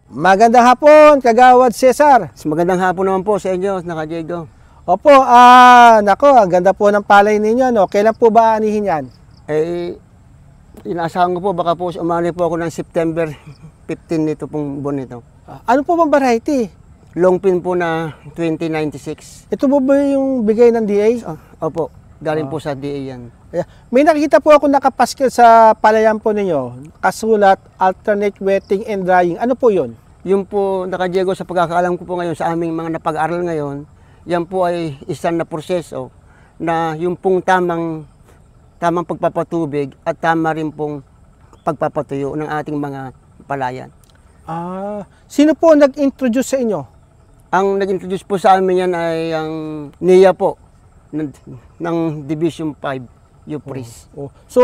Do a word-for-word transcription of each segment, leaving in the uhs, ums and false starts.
Magandang hapon, Kagawad Cesar. Magandang hapon naman po sa inyo, naka-Diego. Opo, ah, nako, ang ganda po ng palay ninyo, no? Kailan po ba anihin yan? Eh, inaasahan ko po, baka po umani po ako ng September fifteen nito pong buwan nito. Ah, ano po bang variety? Long pin po na twenty ninety-six. Ito po ba yung bigay ng D A? Oh, opo, galing po sa D A yan. Yeah. May nakikita po ako nakapaskil sa palayan po ninyo, kasulat, alternate wetting and drying. Ano po yun? Yung po, naka-Diego, sa pagkakaalam ko po ngayon sa aming mga napag-aral ngayon, yan po ay isang na proseso na yung pong tamang tamang pagpapatubig at tama rin pong pagpapatuyo ng ating mga palayan. Ah, sino po nag-introduce sa inyo? Ang nag-introduce po sa amin yan ay ang N I A po ng, ng Division five, U P R I S. Oh. So,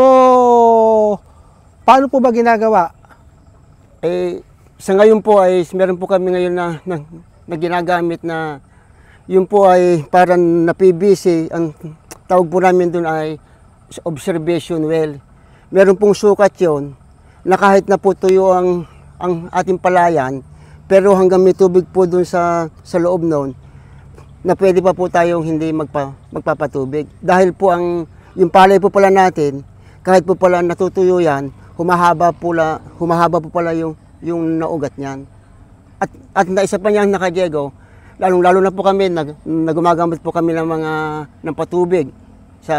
paano po ba ginagawa? Eh, sa ngayon po ay meron po kami ngayon na, na, na ginagamit na yun po ay parang na P V C. Ang tawag po namin doon ay observation well. Meron pong sukat yon na kahit na po tuyo ang, ang ating palayan, pero hanggang may tubig po doon sa, sa loob noon, na pwede pa po tayong hindi magpa, magpapatubig. Dahil po ang, yung palay po pala natin, kahit po pala natutuyo yan, humahaba po, la, humahaba po pala yung, yung naugat niyan. At, at na isa pa niyang naka-Diego, lalong lalo na po kami, nag, nagumagamit po kami ng mga ng patubig sa,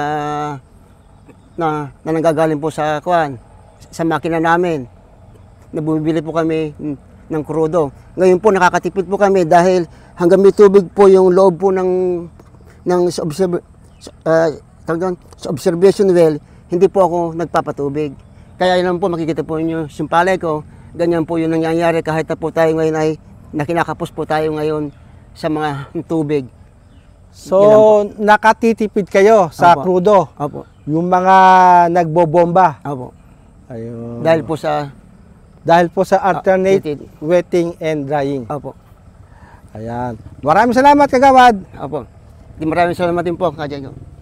na, na nanggagaling po sa kuan, sa makina namin. Nabubili po kami ng krudo. Ngayon po nakakatipid po kami dahil hanggang may tubig po yung loob po ng, ng sa, observ, uh, sa observation well, hindi po ako nagpapatubig. Kaya yun po, makikita po niyo yung palay ko, ganyan po yung nangyayari kahit na po tayo ngayon ay nakinakapos po tayo ngayon sa mga tubig. So, nakatitipid kayo sa Opo. krudo? Opo. Yung mga nagbobomba? Opo. Ayun. Dahil po sa... Dahil po sa alternate uh, wetting and drying. Opo. Ayan. Maraming salamat, Kagawad. Opo. Di maraming salamat din po, Kajego.